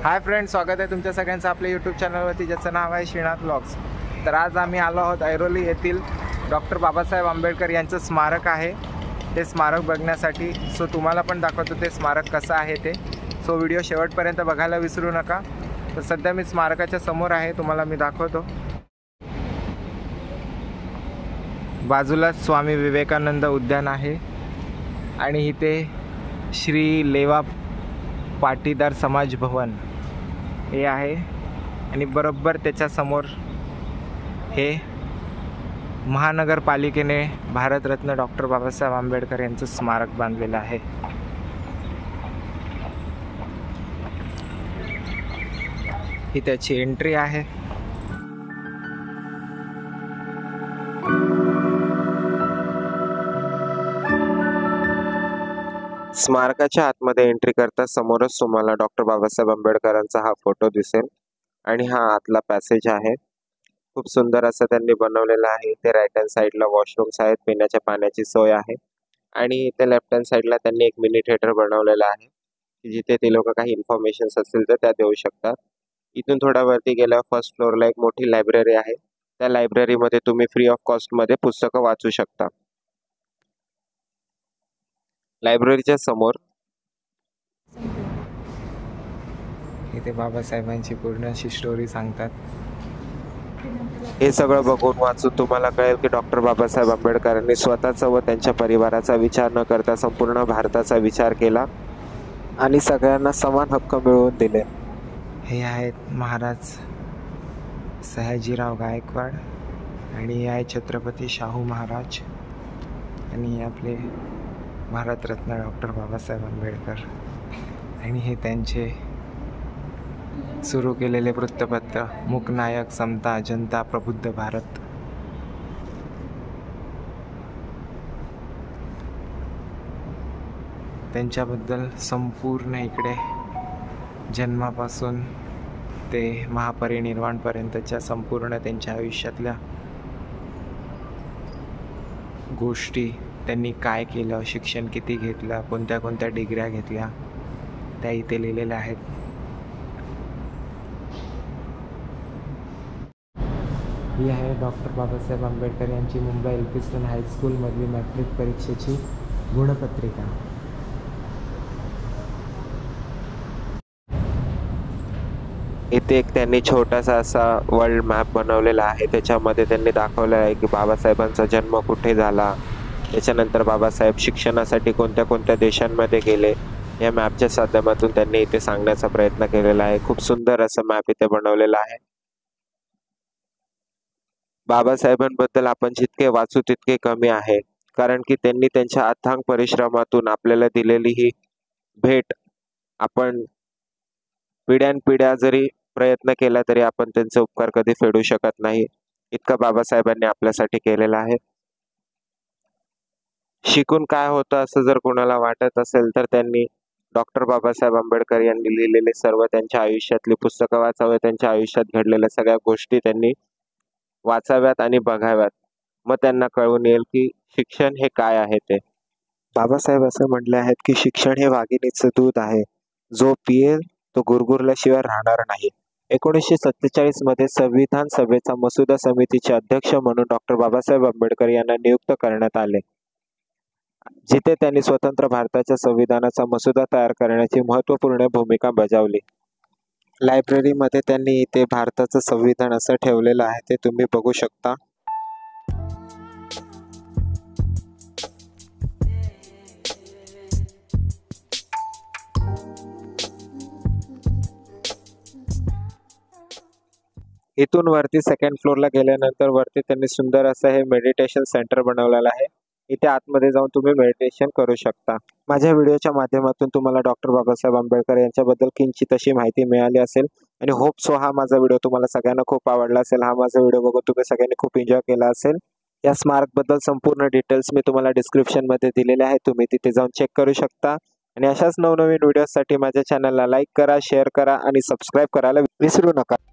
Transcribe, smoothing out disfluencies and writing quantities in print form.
Hi friends, स्वागत आहे तुमच्या सगळ्यांचं आपल्या यूट्यूब चॅनलवरती, ज्याचं नाव आहे श्रीनाथ व्लॉग्स। तर आज आम्ही आलो आहोत ऐरोली येथील डॉक्टर बाबासाहेब आंबेडकर यांचं स्मारक आहे, ते स्मारक बघण्यासाठी। सो तुम्हाला पण दाखवतो ते स्मारक कसं आहे ते। सो व्हिडिओ शेवटपर्यंत बघायला विसरू नका। तर सध्या मी स्मारकाच्या समोर आहे, तुम्हाला मी दाखवतो। बाजूलाच स्वामी विवेकानंद उद्यान आहे आणि इथे श्री लेवा पाटीदार समाज भवन हे आहे आणि बरोबर त्याच्या समोर हे महानगरपालिकेने भारतरत्न डॉक्टर बाबासाहेब आंबेडकर यांचं स्मारक बांधलेलं आहे। ही त्याची एंट्री आहे। स्मारकाच्या आतमध्ये एंट्री करता समोरच तुम्हाला डॉक्टर बाबासाहेब आंबेडकरांचा हा फोटो दिसेल आणि हा आतला पॅसेज आहे। खूप सुंदर असं त्यांनी बनवलेलं आहे। ते राईट हँड साईडला वॉशरूम्स आहेत, पिण्याच्या पाण्याची सोय आहे आणि इथे लेफ्ट हँड साईडला त्यांनी एक मिनी थिएटर बनवलेलं आहे, जिथे ते लोक काही इन्फॉर्मेशन असतील तर त्या देऊ शकतात। इथून थोडा वरती गेल्यावर फर्स्ट फ्लोअरला एक मोठी लायब्ररी आहे। त्या लायब्ररीमध्ये तुम्ही फ्री ऑफ कॉस्ट मध्ये पुस्तकं वाचू शकता। लायब्ररीच्या समोर इथे बाबासाहेबांची पूर्ण अशी स्टोरी सांगतात। हे सगळं बघून वाचून तुम्हाला कळेल की डॉक्टर बाबासाहेब आंबेडकरांनी स्वतःचा व त्यांच्या परिवाराचा विचार न करता संपूर्ण भारताचा विचार केला आणि सगळ्यांना समान हक्क मिळवून दिले। हे आहेत महाराज सयाजीराव गायकवाड आणि हे आहे छत्रपती शाहू महाराज आणि हे आपले भारतरत्न डॉक्टर बाबासाहेब आंबेडकर आणि हे त्यांचे सुरू केलेले वृत्तपत्र मूकनायक, समता, जनता, प्रबुद्ध भारत। त्यांच्याबद्दल संपूर्ण इकडे जन्मापासून ते महापरिनिर्वाणपर्यंतच्या संपूर्ण त्यांच्या आयुष्यातल्या गोष्टी, त्यांनी काय केलं, शिक्षण किती घेतलं, कोणत्या कोणत्या डिग्र्या घेतल्या, त्या इथे लिहिलेल्या आहेत। ही आहे डॉक्टर बाबासाहेब आंबेडकर यांची मुंबई एल्फिस्टन हायस्कूलमधली मॅट्रिक परीक्षेची गुणपत्रिका। इथे एक त्यांनी छोटासा असा वर्ल्ड मॅप बनवलेला आहे। त्याच्यामध्ये त्यांनी दाखवलं आहे की बाबासाहेबांचा जन्म कुठे झाला, त्याच्यानंतर बाबासाहेब शिक्षणासाठी कोणत्या कोणत्या देशांमध्ये गेले, या मॅपच्या माध्यमातून त्यांनी इथे सांगण्याचा प्रयत्न केलेला आहे। खूप सुंदर असं मॅप इथे बनवलेला आहे। बाबासाहेबांबद्दल आपण जितके वाचू तितके कमी आहे, कारण की त्यांनी त्यांच्या अथांग परिश्रमातून आपल्याला दिलेली ही भेट आपण पिढ्यानपिढ्या जरी प्रयत्न केला तरी आपण त्यांचे उपकार कधी फेडू शकत नाही, इतका बाबासाहेबांनी आपल्यासाठी केलेला आहे। शिकून काय होतं असं जर कोणाला वाटत असेल तर त्यांनी डॉक्टर बाबासाहेब आंबेडकर यांनी लिहिलेले सर्व त्यांच्या आयुष्यातली पुस्तकं वाचावे, त्यांच्या आयुष्यात घडलेल्या सगळ्या गोष्टी त्यांनी वाचाव्यात आणि बघाव्यात। मग त्यांना कळून येईल की शिक्षण हे काय आहे ते। बाबासाहेब असं म्हटले आहेत की शिक्षण हे वाघिणीचं दूध आहे, जो पियेल तो गुरगुरल्याशिवाय राहणार नाही। 1947 मध्ये संविधान सभेचा मसुदा समितीचे अध्यक्ष म्हणून डॉक्टर बाबासाहेब आंबेडकर यांना नियुक्त करण्यात आले, जिथे त्यांनी स्वतंत्र भारताच्या संविधानाचा मसुदा तयार करण्याची महत्त्वपूर्ण भूमिका बजावली। लायब्ररीमध्ये त्यांनी इथे भारताचं संविधान असं ठेवलेलं आहे, ते तुम्ही बघू शकता। इथून वरती सेकंड फ्लोअरला गेल्यानंतर वरती त्यांनी सुंदर असं हे मेडिटेशन सेंटर बनवलेलं आहे। इथे आतमध्ये जाऊन तुम्ही मेडिटेशन करू शकता। माझ्या व्हिडिओच्या माध्यमातून तुम्हाला डॉक्टर बाबासाहेब आंबेडकर यांच्याबद्दल किंचित अशी माहिती मिळाली असेल आणि होप सो हा माझा व्हिडिओ तुम्हाला सगळ्यांना खूप आवडला असेल। हा माझा व्हिडिओ बघून तुम्ही सगळ्यांनी खूप एन्जॉय केला असेल। या स्मारकबद्दल संपूर्ण डिटेल्स मी तुम्हाला डिस्क्रिप्शनमध्ये दिलेले आहेत, तुम्ही तिथे जाऊन चेक करू शकता। आणि अशाच नवनवीन व्हिडिओसाठी माझ्या चॅनलला लाईक करा, शेअर करा आणि सबस्क्राईब करायला विसरू नका।